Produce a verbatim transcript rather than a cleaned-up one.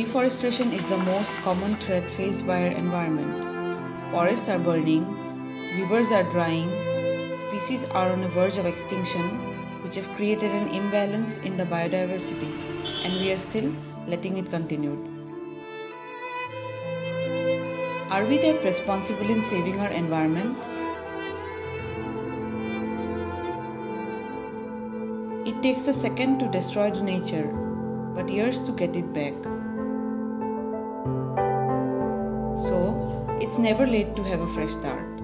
Deforestation is the most common threat faced by our environment. Forests are burning, rivers are drying, species are on the verge of extinction, which have created an imbalance in the biodiversity, and we are still letting it continue. Are we that responsible in saving our environment? It takes a second to destroy the nature, but years to get it back. So, it's never late to have a fresh start.